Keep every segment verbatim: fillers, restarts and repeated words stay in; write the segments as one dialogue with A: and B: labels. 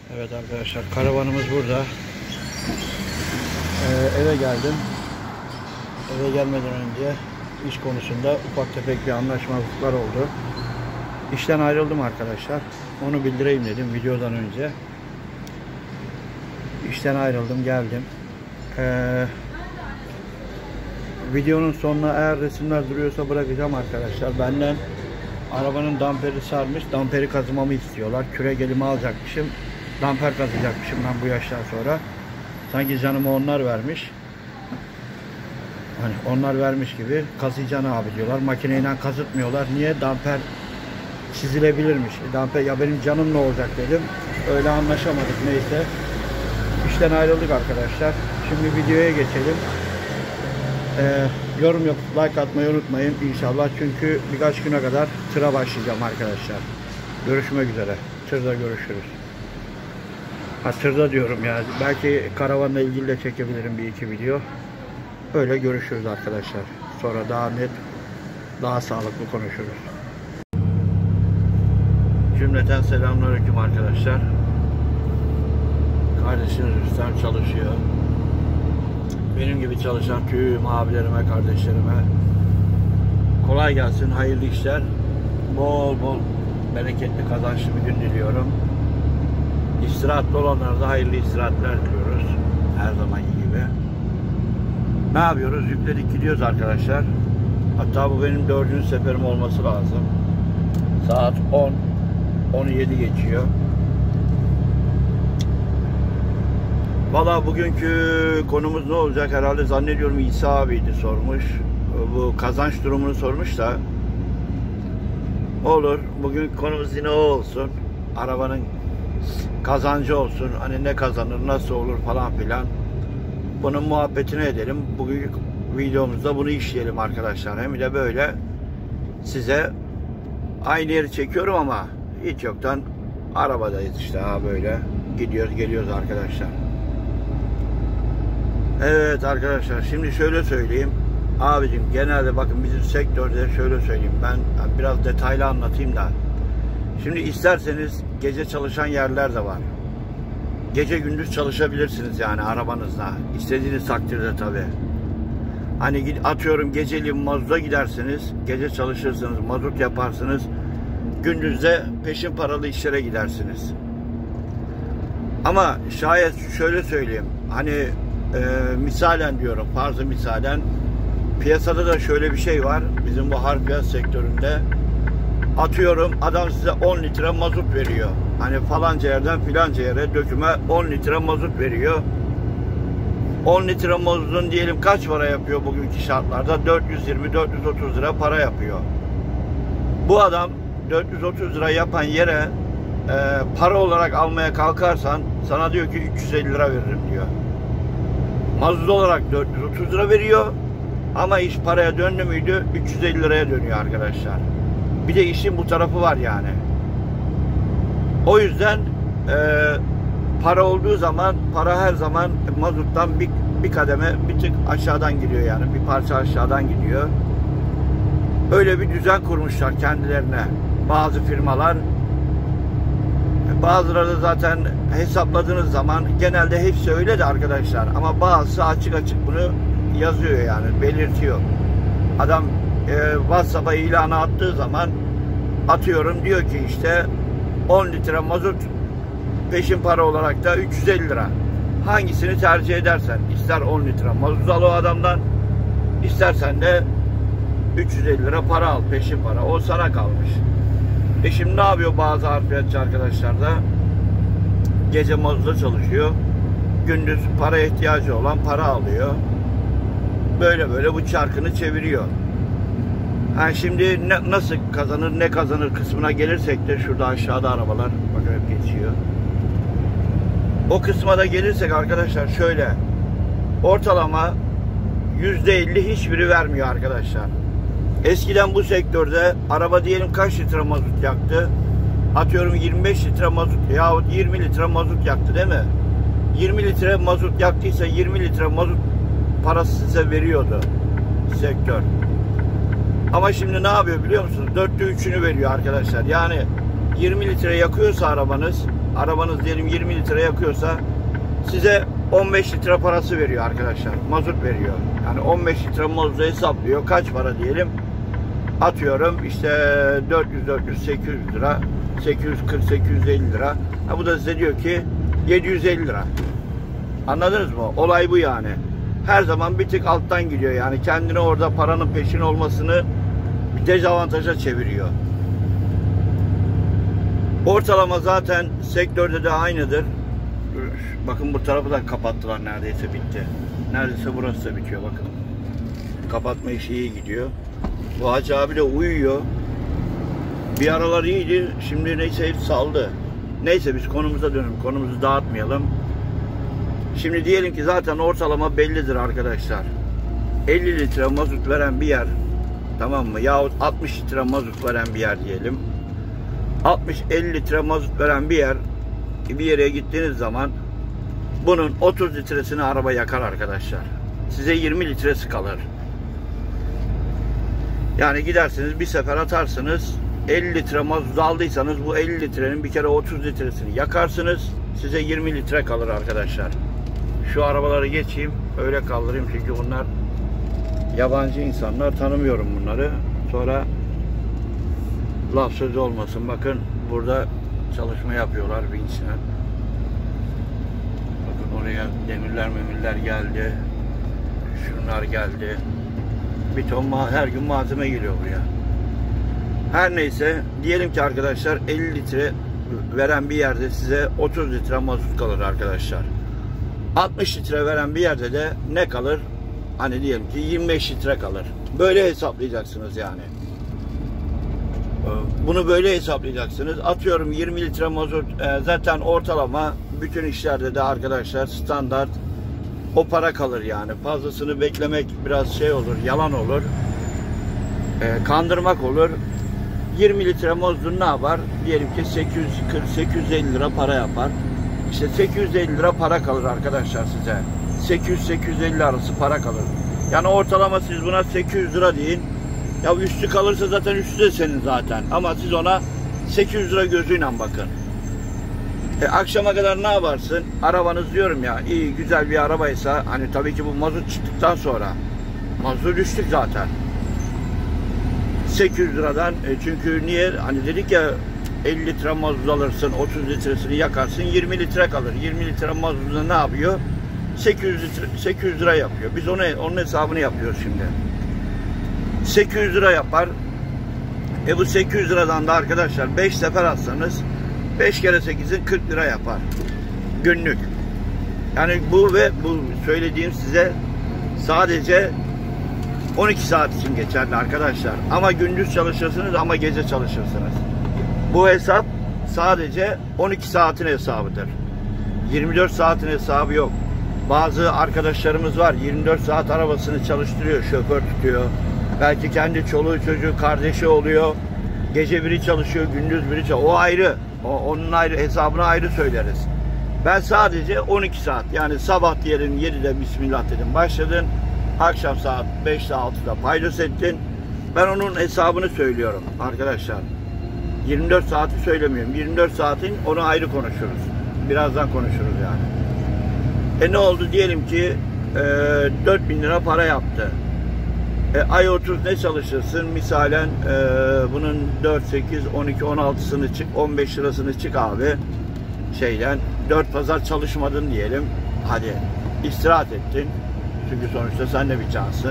A: Evet arkadaşlar, karavanımız burada. Ee, eve geldim. Eve gelmeden önce iş konusunda ufak tefek bir anlaşmazlıklar oldu. İşten ayrıldım arkadaşlar. Onu bildireyim dedim videodan önce. İşten ayrıldım, geldim. Ee, videonun sonuna eğer resimler duruyorsa bırakacağım arkadaşlar. Benden arabanın damperi sarmış. Damperi kazımamı istiyorlar. Kürek elime alacakmışım. Damper kazacakmışım ben bu yaştan sonra. Sanki canımı onlar vermiş. Hani onlar vermiş gibi kazıyacaksın abi diyorlar. Makineyle kazıtmıyorlar. Niye? Damper çizilebilirmiş. Damper, ya benim canım ne olacak dedim. Öyle anlaşamadık, neyse. İşten ayrıldık arkadaşlar. Şimdi videoya geçelim. Ee, yorum yapıp like atmayı unutmayın inşallah. Çünkü birkaç güne kadar tıra başlayacağım arkadaşlar. Görüşmek üzere. Tırda görüşürüz. Ha, tırda diyorum ya. Belki karavanla ilgili de çekebilirim bir iki video. Öyle görüşürüz arkadaşlar. Sonra daha net, daha sağlıklı konuşuruz. Cümleten selamünaleyküm arkadaşlar. Kardeşiniz Rüstem çalışıyor. Benim gibi çalışan tüm abilerime, kardeşlerime kolay gelsin, hayırlı işler, bol bol bereketli, kazançlı bir gün diliyorum. İstirahatlı olanlara da hayırlı istirahatler diliyoruz. Her zamanki gibi. Ne yapıyoruz? Yükledik gidiyoruz arkadaşlar. Hatta bu benim dördüncü seferim olması lazım. Saat on, on yedi geçiyor. Valla bugünkü konumuz ne olacak? Herhalde zannediyorum İsa abiydi sormuş. Bu kazanç durumunu sormuş da. Olur. Bugün konumuz yine o olsun. Arabanın kazancı olsun. Hani ne kazanır, nasıl olur falan filan. Bunun muhabbetini edelim. Bugün videomuzda bunu işleyelim arkadaşlar. Hem de böyle size aynı yeri çekiyorum ama hiç yoktan arabadayız işte, ha böyle gidiyoruz geliyoruz arkadaşlar. Evet arkadaşlar, şimdi şöyle söyleyeyim abicim, genelde bakın bizim sektörde şöyle söyleyeyim, ben biraz detaylı anlatayım da. Şimdi isterseniz gece çalışan yerler de var, gece gündüz çalışabilirsiniz yani arabanızla, istediğiniz takdirde tabi. Hani atıyorum geceliğin mazuta gidersiniz, gece çalışırsınız, mazut yaparsınız, gündüzde peşin paralı işlere gidersiniz. Ama şayet şöyle söyleyeyim, hani e, misalen diyorum, farzı misalen, piyasada da şöyle bir şey var bizim bu harfiyat sektöründe. Atıyorum adam size on litre mazot veriyor, hani falanca yerden filanca yere döküme on litre mazot veriyor. On litre mazotun diyelim kaç para yapıyor bugünkü şartlarda? dört yüz yirmi dört yüz otuz lira para yapıyor. Bu adam dört yüz otuz lira yapan yere e, para olarak almaya kalkarsan sana diyor ki üç yüz elli lira veririm diyor. Mazot olarak dört yüz otuz lira veriyor ama iş paraya döndü müydü üç yüz elli liraya dönüyor arkadaşlar. Bir de işin bu tarafı var yani. O yüzden e, para olduğu zaman, para her zaman mazottan bir, bir kademe bir tık aşağıdan gidiyor yani, bir parça aşağıdan gidiyor. Öyle bir düzen kurmuşlar kendilerine bazı firmalar. Bazıları da zaten hesapladığınız zaman genelde hepsi öyle de arkadaşlar, ama bazısı açık açık bunu yazıyor yani, belirtiyor. Adam e, WhatsApp'a ilanı attığı zaman atıyorum diyor ki işte on litre mazot peşin para olarak da üç yüz elli lira. Hangisini tercih edersen, ister on litre mazot al o adamdan, istersen de üç yüz elli lira para al, peşin para, o sana kalmış. E şimdi ne yapıyor bazı harfiyatçı arkadaşlar da? Gece mazotla çalışıyor, gündüz para ihtiyacı olan para alıyor. Böyle böyle bu çarkını çeviriyor. Ha şimdi ne, nasıl kazanır, ne kazanır kısmına gelirsek de, şurada aşağıda arabalar bakın hep geçiyor. O kısma da gelirsek arkadaşlar, şöyle ortalama yüzde elli hiçbiri vermiyor arkadaşlar. Eskiden bu sektörde araba diyelim kaç litre mazot yaktı? Atıyorum yirmi beş litre mazot yahut yirmi litre mazot yaktı değil mi? yirmi litre mazot yaktıysa yirmi litre mazot parası size veriyordu sektör. Ama şimdi ne yapıyor biliyor musunuz? Dörtte üçünü veriyor arkadaşlar. Yani yirmi litre yakıyorsa arabanız, arabanız diyelim yirmi litre yakıyorsa size on beş litre parası veriyor arkadaşlar. Mazot veriyor. Yani on beş litre mazotu hesaplıyor. Kaç para diyelim? Atıyorum işte dört yüz dört yüz sekiz yüz lira. sekiz yüz kırk sekiz yüz elli lira. Ha, bu da size diyor ki yedi yüz elli lira. Anladınız mı? Olay bu yani. Her zaman bir tık alttan gidiyor yani. Kendine orada paranın peşin olmasını bir dezavantaja çeviriyor. Ortalama zaten sektörde de aynıdır. Bakın bu tarafı da kapattılar, neredeyse bitti. Neredeyse burası da bitiyor bakın. Kapatma işi iyi gidiyor. Bu Hacı abi de uyuyor. Bir aralar iyiydi. Şimdi neyse hep saldı. Neyse biz konumuza dönelim. Konumuzu dağıtmayalım. Şimdi diyelim ki zaten ortalama bellidir arkadaşlar. elli litre mazot veren bir yer, tamam mı? Yahut altmış litre mazot veren bir yer diyelim. altmış elli litre mazot veren bir yer, bir yere gittiğiniz zaman bunun otuz litresini araba yakar arkadaşlar. Size yirmi litresi kalır. Yani gidersiniz bir sefer atarsınız, elli litre mazot aldıysanız bu elli litrenin bir kere otuz litresini yakarsınız. Size yirmi litre kalır arkadaşlar. Şu arabaları geçeyim, öyle kaldırayım çünkü bunlar yabancı insanlar, tanımıyorum bunları. Sonra laf sözü olmasın. Bakın burada çalışma yapıyorlar vinçle. Bakın oraya demirler memirler geldi. Şunlar geldi. Bir ton her gün malzeme geliyor buraya. Her neyse diyelim ki arkadaşlar elli litre veren bir yerde size otuz litre mazot kalır arkadaşlar. altmış litre veren bir yerde de ne kalır? Hani diyelim ki yirmi beş litre kalır. Böyle hesaplayacaksınız yani. Bunu böyle hesaplayacaksınız. Atıyorum yirmi litre mazot zaten ortalama bütün işlerde de arkadaşlar standart o para kalır yani. Fazlasını beklemek biraz şey olur, yalan olur. Kandırmak olur. yirmi litre mazotun ne yapar? Diyelim ki sekiz yüz kırk sekiz yüz elli lira para yapar. İşte sekiz yüz elli lira para kalır arkadaşlar size. sekiz yüz sekiz yüz elli arası para kalır. Yani ortalama siz buna sekiz yüz lira deyin. Ya üstü kalırsa zaten üstü de senin zaten. Ama siz ona sekiz yüz lira gözüyle bakın. E, akşama kadar ne yaparsın? Arabanız diyorum ya iyi güzel bir arabaysa hani tabii ki bu mazot çıktıktan sonra mazot düştük zaten. sekiz yüz liradan e, çünkü niye? Hani dedik ya elli litre mazot alırsın, otuz litresini yakarsın, yirmi litre kalır. yirmi litre mazotunda ne yapıyor? sekiz yüz litre, sekiz yüz lira yapıyor. Biz onu onun hesabını yapıyoruz şimdi. sekiz yüz lira yapar. E bu sekiz yüz liradan da arkadaşlar beş sefer atsanız beş kere sekizin kırk lira yapar. Günlük. Yani bu ve bu söylediğim size sadece on iki saat için geçerli arkadaşlar. Ama gündüz çalışırsınız ama gece çalışırsınız. Bu hesap sadece on iki saatin hesabıdır. yirmi dört saatin hesabı yok. Bazı arkadaşlarımız var yirmi dört saat arabasını çalıştırıyor, şoför tutuyor. Belki kendi çoluğu çocuğu kardeşi oluyor. Gece biri çalışıyor, gündüz biri çalışıyor. O ayrı. O, onun ayrı hesabını ayrı söyleriz. Ben sadece on iki saat yani sabah diyelim yedide Bismillah dedim başladın. Akşam saat beşte altıda paydos ettin. Ben onun hesabını söylüyorum arkadaşlar. yirmi dört saati söylemiyorum. yirmi dört saatin onu ayrı konuşuruz. Birazdan konuşuruz yani. E ne oldu? Diyelim ki e, dört bin lira para yaptı. E, ay otuz ne çalışırsın? Misalen e, bunun dört, sekiz, on iki, on altısını çık, on beş lirasını çık abi. Şeyden dört pazar çalışmadın diyelim. Hadi istirahat ettin. Çünkü sonuçta sen de bir cansın.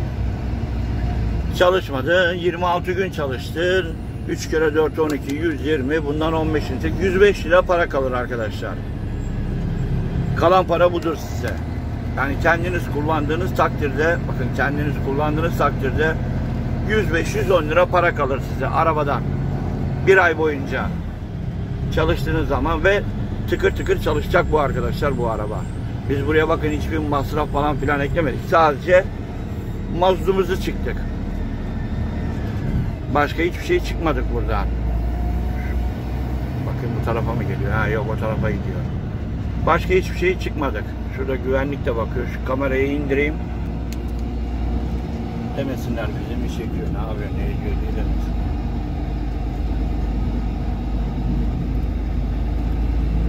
A: Çalışmadın. yirmi altı gün çalıştır. üç kere dört, on iki, yüz yirmi. Bundan on beşini çek. yüz beş lira para kalır arkadaşlar. Kalan para budur size. Yani kendiniz kullandığınız takdirde, bakın kendiniz kullandığınız takdirde yüz beş yüz on lira para kalır size arabadan. Bir ay boyunca çalıştığınız zaman ve tıkır tıkır çalışacak bu arkadaşlar bu araba. Biz buraya bakın hiçbir masraf falan filan eklemedik. Sadece mazotumuzu çıktık. Başka hiçbir şey çıkmadık buradan. Bakın bu tarafa mı geliyor? Ha yok o tarafa gidiyor. Başka hiçbir şey çıkmadık. Şurada güvenlik de bakıyor. Şu kamerayı indireyim. Demesinler bizi mi çekiyor, ne yapıyor, ne ediyor diye demesin.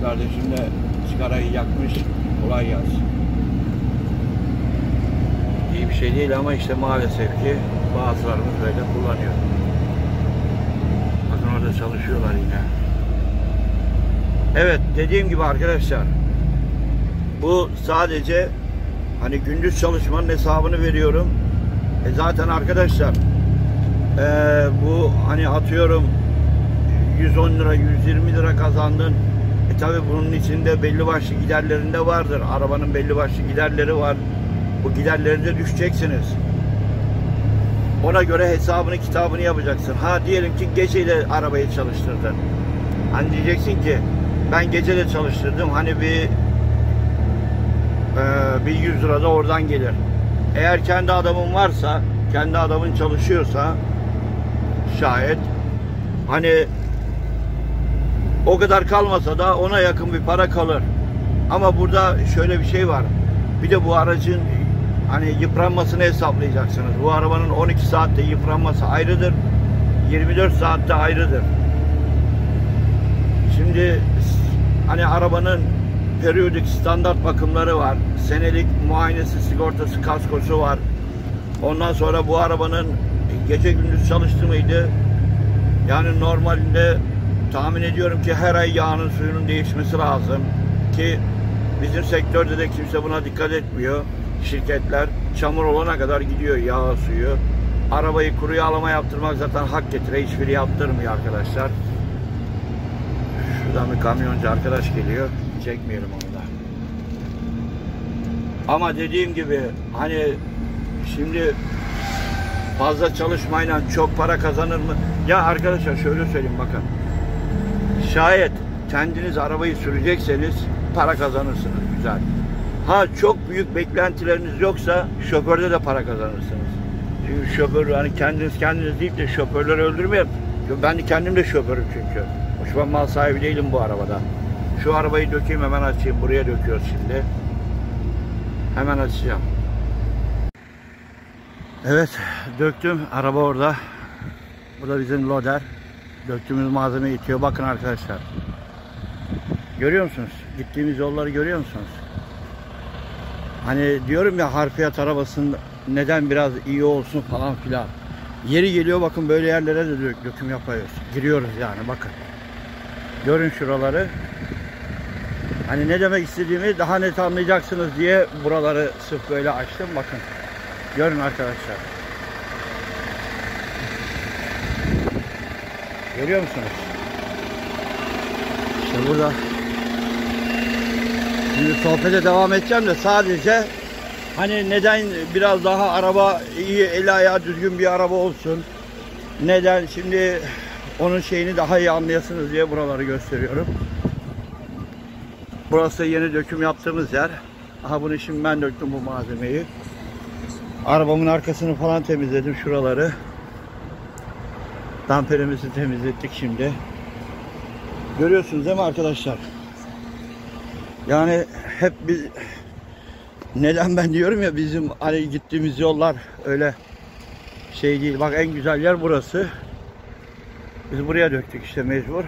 A: kardeşim de sigarayı yakmış. Kolay gelsin. İyi bir şey değil ama işte maalesef ki bazılarımız böyle kullanıyor. Bakın orada çalışıyorlar yine. Evet, dediğim gibi arkadaşlar, bu sadece hani gündüz çalışmanın hesabını veriyorum. E zaten arkadaşlar e, bu hani atıyorum yüz on lira yüz yirmi lira kazandın. E tabi bunun içinde belli başlı giderlerinde vardır. Arabanın belli başlı giderleri var. Bu giderleri de düşeceksiniz. Ona göre hesabını kitabını yapacaksın. Ha diyelim ki geceyle arabayı çalıştırdın. Hani diyeceksin ki ben gece de çalıştırdım. Hani bir e, bir yüz lira da oradan gelir. Eğer kendi adamın varsa, kendi adamın çalışıyorsa şayet hani o kadar kalmasa da ona yakın bir para kalır. Ama burada şöyle bir şey var. Bir de bu aracın hani yıpranmasını hesaplayacaksınız. Bu arabanın on iki saatte yıpranması ayrıdır. yirmi dört saatte ayrıdır. Şimdi hani arabanın periyodik standart bakımları var. Senelik muayenesi, sigortası, kaskosu var. Ondan sonra bu arabanın gece gündüz çalıştı mıydı? Yani normalinde tahmin ediyorum ki her ay yağının suyunun değişmesi lazım. Ki bizim sektörde de kimse buna dikkat etmiyor. Şirketler çamur olana kadar gidiyor yağ suyu. Arabayı kuru yağlama yaptırmak zaten hak getire. Hiçbiri yaptırmıyor arkadaşlar. Şuradan bir kamyoncu arkadaş geliyor. Çekmeyelim onu da. Ama dediğim gibi hani şimdi fazla çalışmayla çok para kazanır mı? Ya arkadaşlar şöyle söyleyeyim bakın. Şayet kendiniz arabayı sürecekseniz para kazanırsınız güzel. Ha çok büyük beklentileriniz yoksa şoförde de para kazanırsınız. Çünkü şoför hani kendiniz kendiniz deyip de şoförleri öldürmeyin. Ben de kendim de şoförüm çünkü. Şu an mal sahibi değilim bu arabada. Şu arabayı dökeyim hemen açayım. Buraya döküyoruz şimdi. Hemen açacağım. Evet döktüm. Araba orada. Bu da bizim loader. Döktüğümüz malzeme itiyor. Bakın arkadaşlar. Görüyor musunuz? Gittiğimiz yolları görüyor musunuz? Hani diyorum ya harfiyat arabasının neden biraz iyi olsun falan filan. Yeri geliyor bakın böyle yerlere de dök, döküm yapıyoruz. Giriyoruz yani bakın. Görün şuraları. Hani ne demek istediğimi daha net anlayacaksınız diye buraları sırf böyle açtım. Bakın. Görün arkadaşlar. Görüyor musunuz? İşte burada. Şimdi sohbete devam edeceğim de sadece hani neden biraz daha araba iyi, eli ayağı düzgün bir araba olsun. Neden şimdi onun şeyini daha iyi anlayasınız diye buraları gösteriyorum. Burası yeni döküm yaptığımız yer. Aha bunu şimdi ben döktüm bu malzemeyi. Arabamın arkasını falan temizledim şuraları. Damperimizi temizlettik şimdi. Görüyorsunuz değil mi arkadaşlar? Yani hep biz neden ben diyorum ya bizim hani gittiğimiz yollar öyle şey değil. Bak en güzel yer burası. Biz buraya döktük işte mecbur.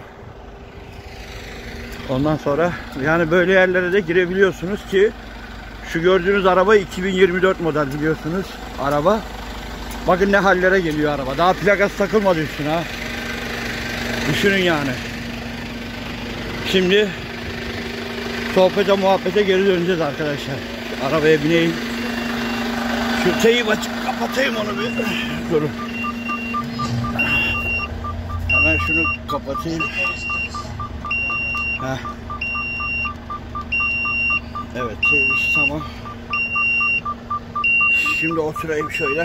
A: Ondan sonra yani böyle yerlere de girebiliyorsunuz ki şu gördüğünüz araba iki bin yirmi dört model biliyorsunuz araba. Bakın ne hallere geliyor araba. Daha plakası takılmadı üstüne ha. Düşünün yani. Şimdi sohbete muhabbete geri döneceğiz arkadaşlar. Arabaya bineyim. Şu teyip açıp kapatayım onu bir. Durun. Hemen şunu kapatayım. Heh. Evet teyip işi tamam. Şimdi oturayım şöyle.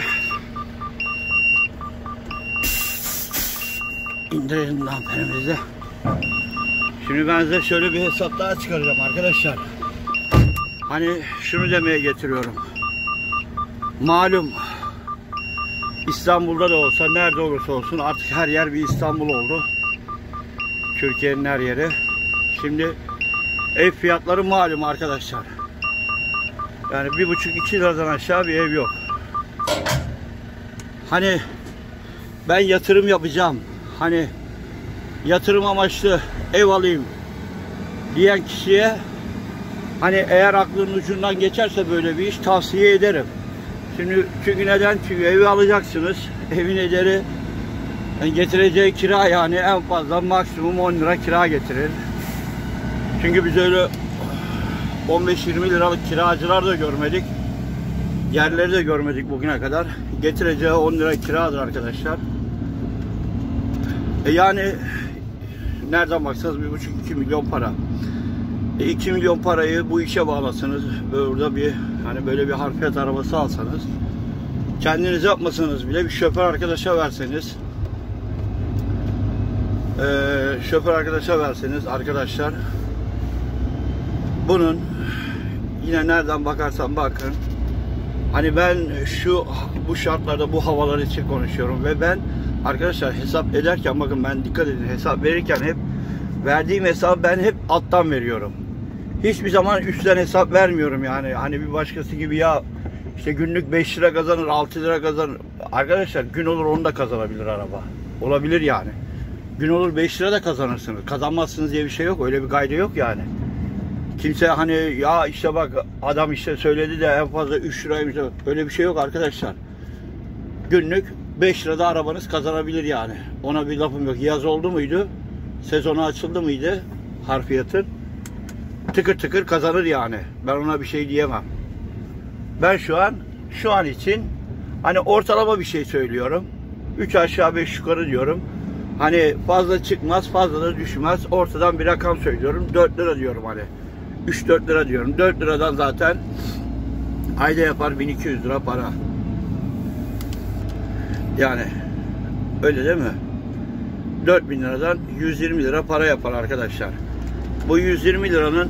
A: İndirelim damperimizi. Şimdi ben size şöyle bir hesap daha çıkaracağım arkadaşlar. Hani şunu demeye getiriyorum. Malum İstanbul'da da olsa nerede olursa olsun artık her yer bir İstanbul oldu. Türkiye'nin her yeri. Şimdi ev fiyatları malum arkadaşlar. Yani bir buçuk iki liradan aşağı bir ev yok. Hani ben yatırım yapacağım. Hani yatırım amaçlı ev alayım. diyen kişiye hani eğer aklının ucundan geçerse böyle bir iş tavsiye ederim. Şimdi çünkü neden? Çünkü evi alacaksınız. Evin ederi yani getireceği kira yani en fazla maksimum on lira kira getirir. Çünkü biz öyle on beş yirmi liralık kiracılar da görmedik. Yerleri de görmedik bugüne kadar. Getireceği on lira kiradır arkadaşlar. E yani nereden baksanız bir buçuk iki milyon para. E iki milyon parayı bu işe bağlasanız, burada bir hani böyle bir harfiyat arabası alsanız, kendiniz yapmasanız bile bir şoför arkadaşa verseniz, e, şoför arkadaşa verseniz arkadaşlar, bunun yine nereden bakarsan bakın, hani ben şu bu şartlarda bu havalar için konuşuyorum ve ben arkadaşlar hesap ederken bakın ben dikkat edin, hesap verirken hep verdiğim hesabı ben hep alttan veriyorum. Hiçbir zaman üstten hesap vermiyorum yani. Hani bir başkası gibi ya işte günlük beş lira kazanır, altı lira kazanır. Arkadaşlar gün olur onu da kazanabilir araba. Olabilir yani. Gün olur beş lira da kazanırsınız. Kazanmazsınız diye bir şey yok. Öyle bir gayda yok yani. Kimse hani ya işte bak adam işte söyledi de en fazla üç liraymış. Öyle bir şey yok arkadaşlar. Günlük beş lirada arabanız kazanabilir yani. Ona bir lafım yok. Yaz oldu muydu? Sezonu açıldı mıydı? Harfiyatın. Tıkır tıkır kazanır yani. Ben ona bir şey diyemem. Ben şu an şu an için hani ortalama bir şey söylüyorum. üç aşağı beş yukarı diyorum. Hani fazla çıkmaz, fazla da düşmez. Ortadan bir rakam söylüyorum. dört lira diyorum hani. üç dört lira diyorum. dört liradan zaten ayda yapar bin iki yüz lira para. Yani öyle değil mi? dört bin liradan yüz yirmi lira para yapar arkadaşlar. Bu yüz yirmi liranın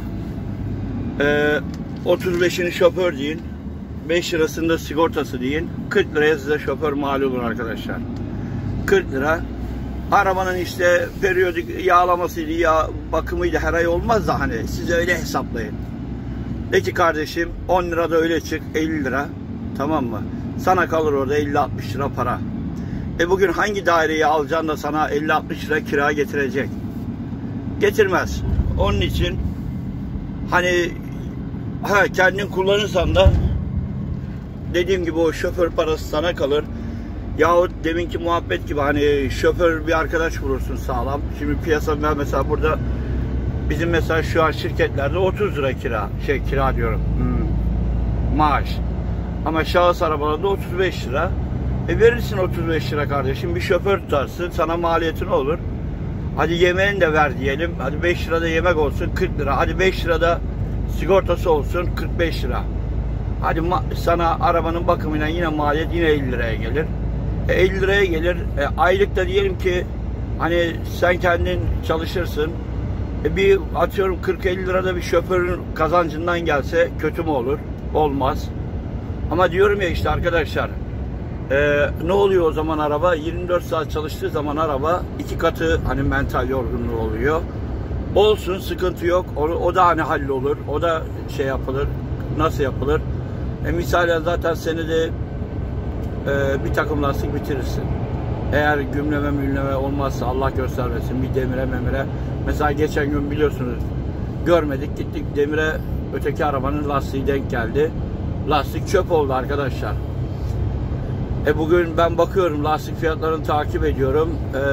A: e, otuz beşini şoför deyin, beş lirasında sigortası deyin, kırk liraya size şoför mal olur arkadaşlar. kırk lira. Arabanın işte periyodik yağlamasıydı, yağ bakımıydı, her ay olmaz da hani siz öyle hesaplayın. De ki kardeşim on lira da öyle çık, elli lira, tamam mı? Sana kalır orada elli altmış lira para. E bugün hangi daireyi alacaksın da sana elli altmış lira kira getirecek? Getirmez. Onun için hani ha kendin kullanırsan da dediğim gibi o şoför parası sana kalır. Yahut deminki muhabbet gibi hani şoför bir arkadaş bulursun sağlam. Şimdi piyasa ben mesela burada bizim mesela şu an şirketlerde otuz lira kira, şey kira diyorum. Hmm, maaş. Ama şahıs arabalarında otuz beş lira. E verirsin otuz beş lira kardeşim. Bir şoför tutarsın. Sana maliyeti ne olur? Hadi yemeğini de ver diyelim. Hadi beş lirada yemek olsun kırk lira. Hadi beş lirada sigortası olsun kırk beş lira. Hadi sana arabanın bakımıyla yine maliyet yine elli liraya gelir. E elli liraya gelir. E aylıkta diyelim ki hani sen kendin çalışırsın. E bir atıyorum kırk elli lirada bir şoförün kazancından gelse kötü mü olur? Olmaz. Ama diyorum ya işte arkadaşlar e, ne oluyor o zaman araba? yirmi dört saat çalıştığı zaman araba iki katı hani mental yorgunluğu oluyor. Olsun, sıkıntı yok. O, o da hani hallolur. O da şey yapılır. Nasıl yapılır? E misalen zaten senede e, bir takım lastik bitirirsin. Eğer gümleme mülneme olmazsa Allah göstermesin bir demire memire. Mesela geçen gün biliyorsunuz görmedik gittik demire, öteki arabanın lastiği denk geldi. Lastik çöp oldu arkadaşlar. E bugün ben bakıyorum lastik fiyatlarını takip ediyorum.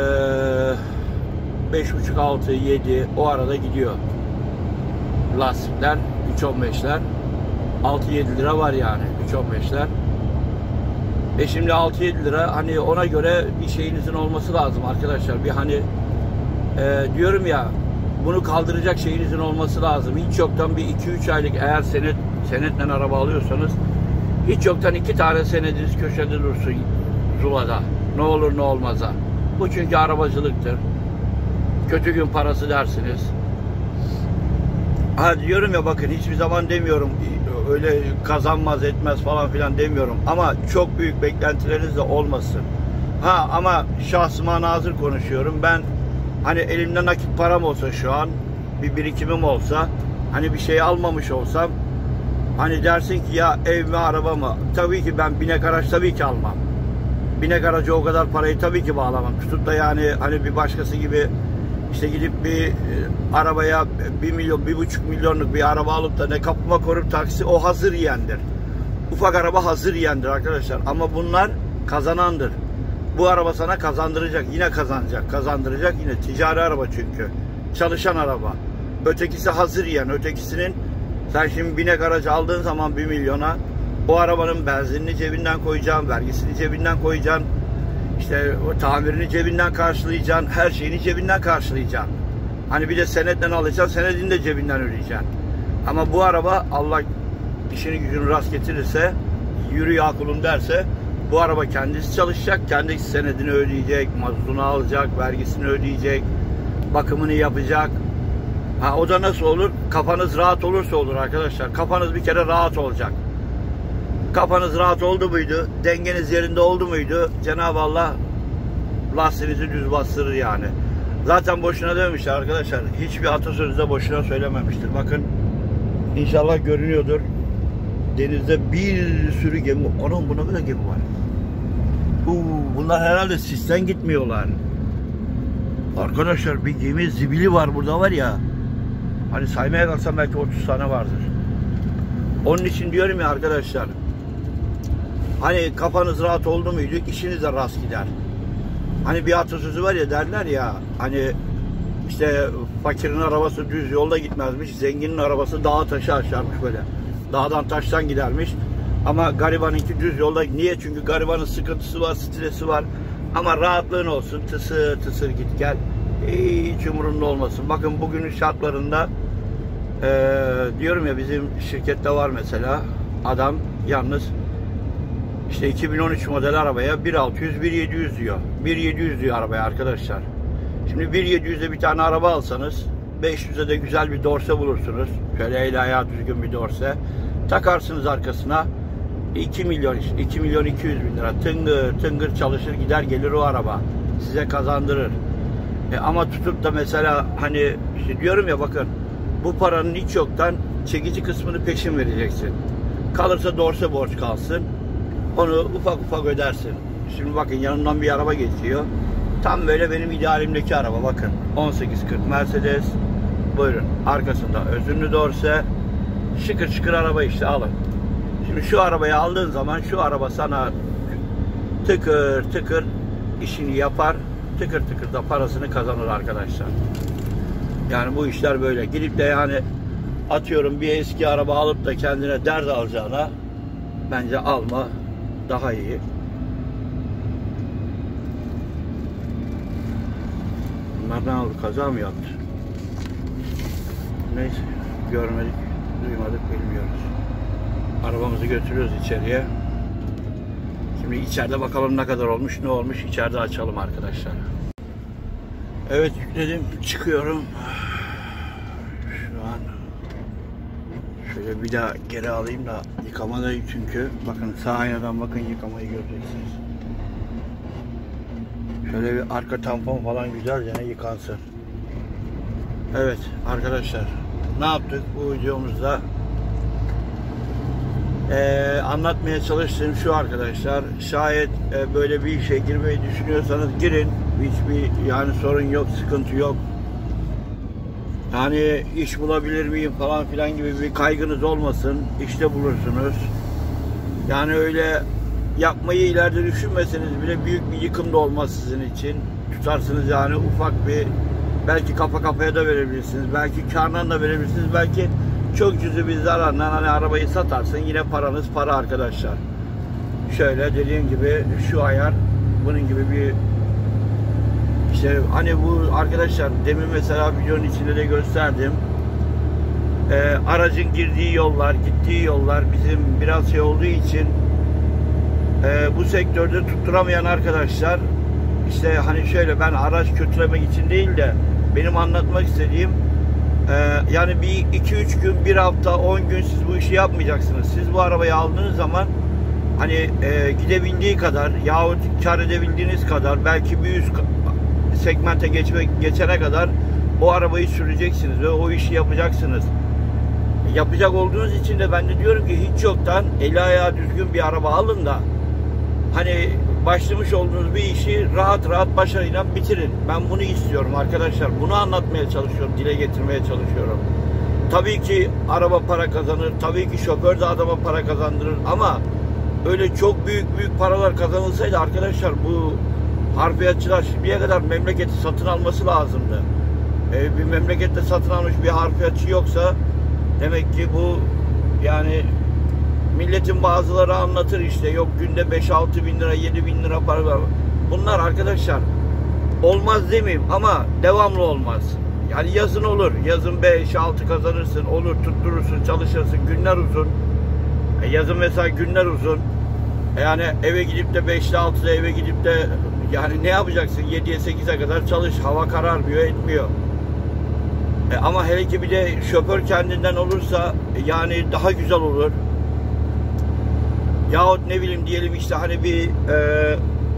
A: Ee, beş buçuk altı yedi o arada gidiyor. Lastikler üç on beşler. altı yedi lira var yani üç on beşler. E şimdi altı yedi lira hani ona göre bir şeyinizin olması lazım arkadaşlar. Bir hani e, diyorum ya bunu kaldıracak şeyinizin olması lazım. Hiç yoktan bir iki üç aylık eğer senet senetle araba alıyorsanız hiç yoktan iki tane senediniz köşede dursun Zula'da. Ne olur ne olmaza. Bu çünkü arabacılıktır. Kötü gün parası dersiniz. Ha diyorum ya bakın hiçbir zaman demiyorum öyle kazanmaz etmez falan filan demiyorum. Ama çok büyük beklentileriniz de olmasın. Ha ama şahsıma nazır konuşuyorum. Ben hani elimde nakit param olsa şu an bir birikimim olsa hani bir şey almamış olsam hani dersin ki ya ev mi araba mı? Tabii ki ben binek araç tabii ki almam. Binek aracı o kadar parayı tabii ki bağlamam. Tutup da yani hani bir başkası gibi İşte gidip bir e, arabaya bir milyon, bir buçuk milyonluk bir araba alıp da ne kapıma korup taksi, o hazır yiyendir. Ufak araba hazır yiyendir arkadaşlar. Ama bunlar kazanandır. Bu araba sana kazandıracak. Yine kazanacak. Kazandıracak yine. Ticari araba çünkü. Çalışan araba. Ötekisi hazır yiyen. Ötekisinin, sen şimdi binek aracı aldığın zaman bir milyona, o arabanın benzinini cebinden koyacaksın, vergisini cebinden koyacaksın, işte o tamirini cebinden karşılayacaksın, her şeyini cebinden karşılayacaksın. Hani bir de senetle alacaksın, senedini de cebinden ödeyeceksin. Ama bu araba, Allah işini gücünü rast getirirse, yürü ya kulum derse, bu araba kendisi çalışacak, kendisi senedini ödeyecek, mazotunu alacak, vergisini ödeyecek, bakımını yapacak. Ha, o da nasıl olur? Kafanız rahat olursa olur arkadaşlar. Kafanız bir kere rahat olacak. Kafanız rahat oldu muydu? Dengeniz yerinde oldu muydu? Cenab-ı Allah lastiğinizi düz bastırır yani. Zaten boşuna dememişler arkadaşlar. Hiçbir atasözü de boşuna söylememiştir. Bakın, inşallah görünüyordur. Denizde bir sürü gemi. Onun buna bile gemi var. Uuu, bunlar herhalde sisten gitmiyorlar. Arkadaşlar bir gemi zibili var burada var ya. Hani saymaya kalksam belki otuz tane vardır. Onun için diyorum ya arkadaşlar. Hani kafanız rahat oldu muydu, işiniz de rast gider. Hani bir atasözü var ya, derler ya, hani işte fakirin arabası düz yolda gitmezmiş, zenginin arabası dağa taşı aşarmış böyle. Dağdan taştan gidermiş. Ama garibanınki düz yolda. Niye? Çünkü garibanın sıkıntısı var, stresi var. Ama rahatlığın olsun. Tısır tısır git gel. Hiç umurunda olmasın. Bakın bugünün şartlarında ee, diyorum ya, bizim şirkette var mesela adam yalnız işte iki bin on üç model arabaya bir altı yüz bir yedi yüz diyor. bir yedi yüz diyor arabaya arkadaşlar. Şimdi bir yedi yüze bir tane araba alsanız, beş yüze de güzel bir dorse bulursunuz. Şöyle el ayağı düzgün bir dorse. Takarsınız arkasına. iki milyon, iki milyon iki yüz bin lira. Tıngır tıngır çalışır gider gelir o araba. Size kazandırır. E ama tutup da mesela hani işte diyorum ya, bakın bu paranın hiç yoktan çekici kısmını peşin vereceksin. Kalırsa dorse borç kalsın. Onu ufak ufak ödersin. Şimdi bakın yanımdan bir araba geçiyor. Tam böyle benim idealimdeki araba, bakın. on sekiz kırk Mercedes. Buyurun. Arkasında özünlü dorse. Şıkır şıkır araba işte, alın. Şimdi şu arabayı aldığın zaman şu araba sana tıkır tıkır işini yapar. Tıkır tıkır da parasını kazanır arkadaşlar. Yani bu işler böyle. Gidip de yani atıyorum bir eski araba alıp da kendine dert alacağına bence alma daha iyi. Bunlar ne oldu? Kaza mı yaptı? Neyse. Görmedik, duymadık, bilmiyoruz. Arabamızı götürüyoruz içeriye. Şimdi içeride bakalım ne kadar olmuş, ne olmuş. İçeride açalım arkadaşlar. Evet, yükledim. Çıkıyorum. Şu an şöyle bir daha geri alayım da yıkamadayım çünkü. Bakın sağ aynadan bakın, yıkamayı göreceksiniz. Şöyle bir arka tampon falan güzelce yıkansın. Evet arkadaşlar, ne yaptık bu videomuzda? Ee, anlatmaya çalıştığım şu arkadaşlar, şayet e, böyle bir işe girmeyi düşünüyorsanız girin. Hiçbir yani sorun yok, sıkıntı yok. Yani iş bulabilir miyim falan filan gibi bir kaygınız olmasın. İşte bulursunuz. Yani öyle yapmayı ileride düşünmeseniz bile büyük bir yıkım da olmaz sizin için. Tutarsınız yani, ufak bir, belki kafa kafaya da verebilirsiniz. Belki kardan da verebilirsiniz. Belki çok cüzi bir zararla hani arabayı satarsın, yine paranız para arkadaşlar. Şöyle dediğim gibi şu ayar, bunun gibi bir işte hani bu arkadaşlar, demin mesela videonun içinde de gösterdim. Ee, aracın girdiği yollar, gittiği yollar bizim biraz şey olduğu için e, bu sektörde tutturamayan arkadaşlar, işte hani şöyle, ben araç kötülemek için değil de benim anlatmak istediğim Ee, yani bir iki üç gün, bir hafta, on gün siz bu işi yapmayacaksınız. Siz bu arabayı aldığınız zaman hani e, gidebildiği kadar yahut kar edebildiğiniz kadar, belki bir üst segmente geçmek, geçene kadar o arabayı süreceksiniz ve o işi yapacaksınız. Yapacak olduğunuz için de ben de diyorum ki hiç yoktan eli ayağı düzgün bir araba alın da hani başlamış olduğunuz bir işi rahat rahat başarıyla bitirin. Ben bunu istiyorum arkadaşlar. Bunu anlatmaya çalışıyorum, dile getirmeye çalışıyorum. Tabii ki araba para kazanır, tabii ki şoför de adama para kazandırır ama öyle çok büyük büyük paralar kazanılsaydı arkadaşlar bu harfiyatçılar şimdiye kadar memleketi satın alması lazımdı. Ee, bir memlekette satın almış bir harfiyatçı yoksa demek ki bu yani milletin bazıları anlatır işte yok günde beş altı bin lira yedi bin lira para var. Bunlar arkadaşlar olmaz demeyeyim ama devamlı olmaz. Yani yazın olur. Yazın beş altı kazanırsın. Olur tutturursun çalışırsın. Günler uzun. E yazın mesela günler uzun. E yani eve gidip de beşte altıda eve gidip de yani ne yapacaksın? yediye sekize kadar çalış. Hava kararmıyor etmiyor. E ama hele ki bir de şoför kendinden olursa yani daha güzel olur. Yahut ne bileyim diyelim işte hani bir e,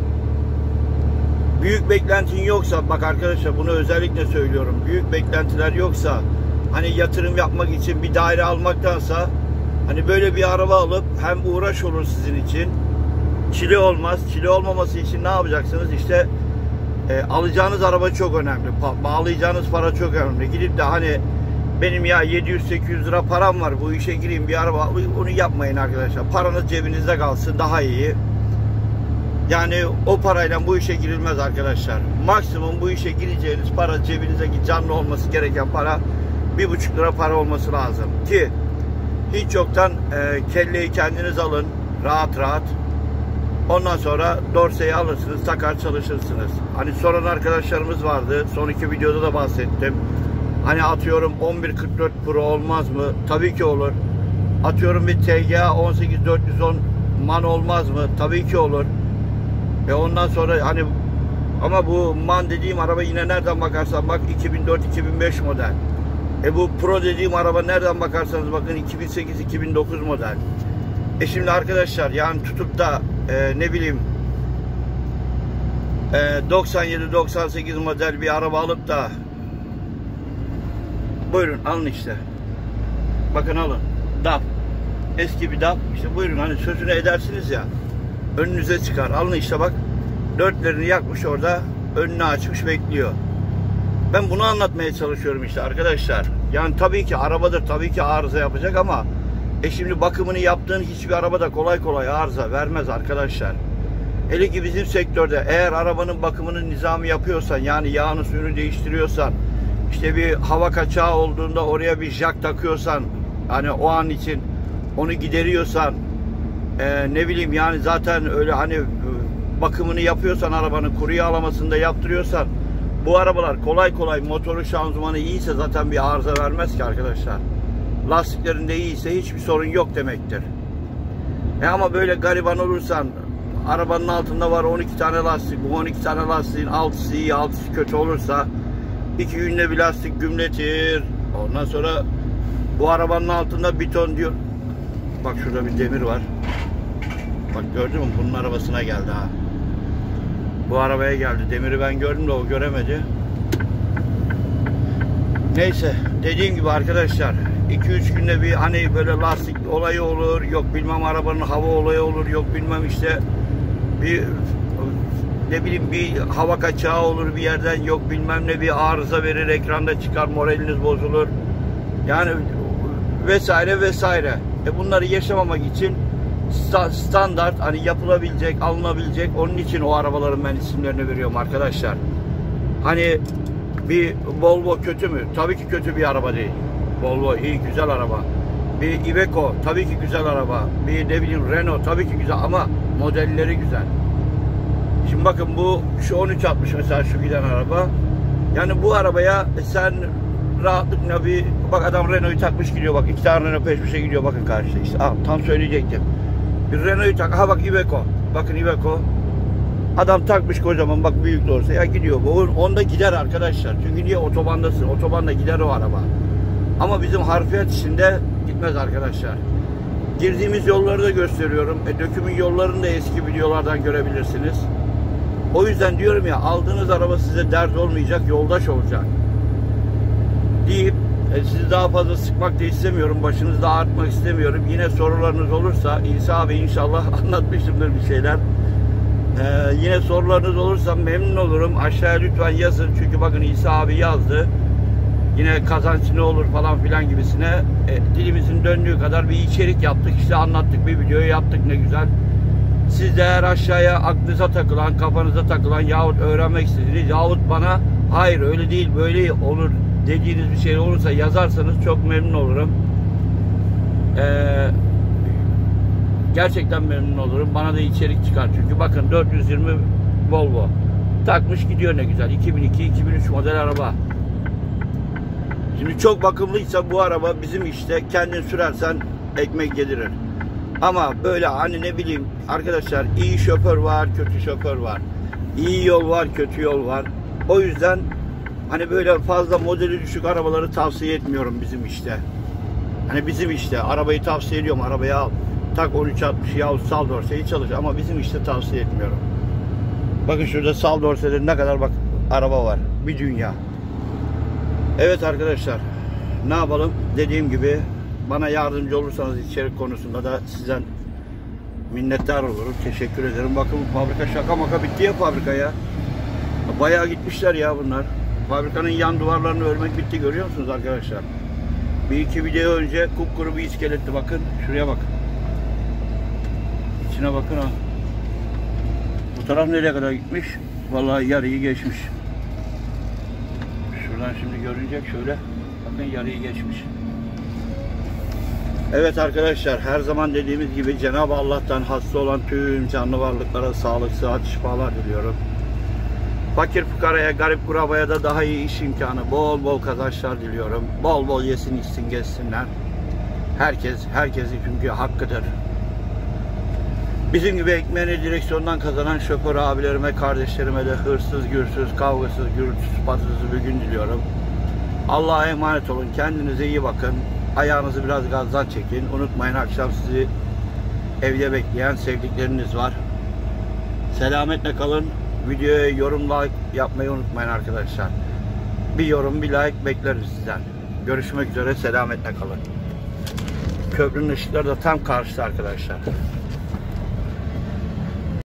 A: büyük beklentin yoksa bak arkadaşlar bunu özellikle söylüyorum. Büyük beklentiler yoksa hani yatırım yapmak için bir daire almaktansa hani böyle bir araba alıp hem uğraş olur sizin için. Çile olmaz. Çile olmaması için ne yapacaksınız? İşte e, alacağınız araba çok önemli. Pa bağlayacağınız para çok önemli. Gidip de hani benim ya yedi yüz sekiz yüz lira param var bu işe gireyim bir araba onu yapmayın arkadaşlar. Paranız cebinizde kalsın daha iyi. Yani o parayla bu işe girilmez arkadaşlar. Maksimum bu işe gireceğiniz para cebinize canlı olması gereken para bir buçuk lira para olması lazım. Ki hiç yoktan e, kelleyi kendiniz alın rahat rahat. Ondan sonra dorseyi alırsınız takar çalışırsınız. Hani soran arkadaşlarımız vardı. Son iki videoda da bahsettim. Hani atıyorum on bir kırk dört Pro olmaz mı? Tabii ki olur. Atıyorum bir T G A on sekiz dört yüz on MAN olmaz mı? Tabii ki olur. Ve ondan sonra hani ama bu MAN dediğim araba yine nereden bakarsan bak iki bin dört iki bin beş model. E bu Pro dediğim araba nereden bakarsanız bakın iki bin sekiz iki bin dokuz model. E şimdi arkadaşlar yani tutup da e, ne bileyim e, doksan yedi doksan sekiz model bir araba alıp da buyurun alın işte. Bakın alın. D A F. Eski bir D A F. İşte buyurun hani sözünü edersiniz ya. Önünüze çıkar. Alın işte bak. Dörtlerini yakmış orada. Önünü açmış bekliyor. Ben bunu anlatmaya çalışıyorum işte arkadaşlar. Yani tabii ki arabadır. Tabii ki arıza yapacak ama e şimdi bakımını yaptığın hiçbir araba da kolay kolay arıza vermez arkadaşlar. Hele ki bizim sektörde eğer arabanın bakımını nizami yapıyorsan yani yağını suyunu değiştiriyorsan işte bir hava kaçağı olduğunda oraya bir jack takıyorsan hani o an için onu gideriyorsan e, ne bileyim yani zaten öyle hani bakımını yapıyorsan arabanın kuru yağlamasını da yaptırıyorsan bu arabalar kolay kolay motoru şanzımanı iyiyse zaten bir arıza vermez ki arkadaşlar. Lastiklerinde iyiyse hiçbir sorun yok demektir. E ama böyle gariban olursan arabanın altında var on iki tane lastik bu on iki tane lastiğin altısı iyi altısı kötü olursa iki günde bir lastik gümletir. Ondan sonra bu arabanın altında bir ton diyor. Bak şurada bir demir var. Bak gördün mü? Bunun arabasına geldi ha. Bu arabaya geldi. Demiri ben gördüm de o göremedi. Neyse. Dediğim gibi arkadaşlar iki üç günde bir hani böyle lastik olayı olur. Yok bilmem arabanın hava olayı olur. Yok bilmem işte bir ne bileyim bir hava kaçağı olur bir yerden yok bilmem ne bir arıza verir ekranda çıkar moraliniz bozulur. Yani vesaire vesaire. E bunları yaşamamak için standart hani yapılabilecek, alınabilecek onun için o arabaların ben isimlerini veriyorum arkadaşlar. Hani bir Volvo kötü mü? Tabii ki kötü bir araba değil. Volvo iyi güzel araba. Bir Iveco tabii ki güzel araba. Bir ne bileyim Renault tabii ki güzel ama modelleri güzel. Şimdi bakın bu şu on üç altmış mesela şu giden araba. Yani bu arabaya sen rahatlıkla bir bak adam Renault'u takmış gidiyor bak iki tane Renault peş peşe gidiyor bakın karşıda işte ah, tam söyleyecektim. Bir Renault'u tak ha bak Iveco bakın Iveco adam takmış kocaman bak büyük de olsa ya gidiyor bu onda gider arkadaşlar çünkü niye otobandasın otobanda gider o araba ama bizim harfiyat işinde gitmez arkadaşlar. Girdiğimiz yolları da gösteriyorum e, dökümün yollarını da eski videolardan görebilirsiniz. O yüzden diyorum ya aldığınız araba size dert olmayacak yoldaş olacak deyip e, sizi daha fazla sıkmak da istemiyorum. Başınızı da ağrıtmak istemiyorum. Yine sorularınız olursa İsa abi inşallah anlatmışımdır bir şeyler. Ee, yine sorularınız olursa memnun olurum. Aşağıya lütfen yazın. Çünkü bakın İsa abi yazdı. Yine kazanç ne olur falan filan gibisine e, dilimizin döndüğü kadar bir içerik yaptık. İşte anlattık, bir videoyu yaptık, ne güzel. Siz de eğer aşağıya aklınıza takılan, kafanıza takılan yahut öğrenmek istediğiniz yahut bana hayır öyle değil böyle olur dediğiniz bir şey olursa yazarsanız çok memnun olurum. Ee, gerçekten memnun olurum. Bana da içerik çıkar çünkü bakın dört yüz yirmi Volvo takmış gidiyor ne güzel. iki bin iki iki bin üç model araba. Şimdi çok bakımlıysa bu araba bizim işte, kendin sürersen ekmek yedirir. Ama böyle hani ne bileyim arkadaşlar, iyi şoför var, kötü şoför var. İyi yol var, kötü yol var. O yüzden hani böyle fazla modeli düşük arabaları tavsiye etmiyorum bizim işte. Hani bizim işte arabayı tavsiye ediyorum. Arabayı al, tak on üç altmış yahut sal dorseyi çalış, ama bizim işte tavsiye etmiyorum. Bakın şurada sal dorsede ne kadar bak araba var. Bir dünya. Evet arkadaşlar, ne yapalım? Dediğim gibi bana yardımcı olursanız içerik konusunda da sizden minnettar olurum. Teşekkür ederim. Bakın fabrika şaka maka bitti ya fabrika ya. Bayağı gitmişler ya bunlar. Fabrikanın yan duvarlarını örmek bitti, görüyor musunuz arkadaşlar? Bir iki video önce kupkuru bir iskeletti. Bakın şuraya bakın. İçine bakın ha. Bu taraf nereye kadar gitmiş? Vallahi yarıyı geçmiş. Şuradan şimdi görünecek şöyle. Bakın yarıyı geçmiş. Evet arkadaşlar, her zaman dediğimiz gibi Cenab-ı Allah'tan hasta olan tüm canlı varlıklara sağlık, sıhhat, şifalar diliyorum. Fakir fukaraya, garip kurabaya da daha iyi iş imkanı, bol bol kazançlar diliyorum. Bol bol yesin, içsin, gezsinler. Herkes, herkesi çünkü hakkıdır. Bizim gibi ekmeğini direksiyondan kazanan şoför abilerime, kardeşlerime de hırsız, gürsüz, kavgasız, gürültüsüz, patırtısı bir gün diliyorum. Allah'a emanet olun. Kendinize iyi bakın. Ayağınızı biraz gazdan çekin. Unutmayın, akşam sizi evde bekleyen sevdikleriniz var. Selametle kalın. Videoya yorum, like yapmayı unutmayın arkadaşlar. Bir yorum, bir like bekleriz sizden. Görüşmek üzere. Selametle kalın. Köprünün ışıkları da tam karşıda arkadaşlar.